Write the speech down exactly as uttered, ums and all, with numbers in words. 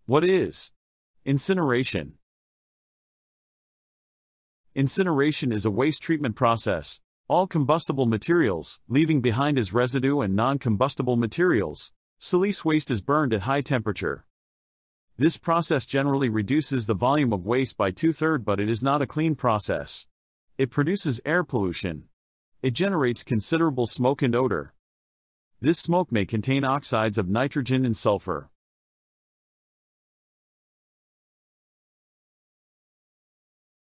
What is incineration? Incineration is a waste treatment process. All combustible materials, leaving behind as residue, and non-combustible materials, silice waste, is burned at high temperature. This process generally reduces the volume of waste by two-thirds, but it is not a clean process. It produces air pollution. It generates considerable smoke and odor. This smoke may contain oxides of nitrogen and sulfur.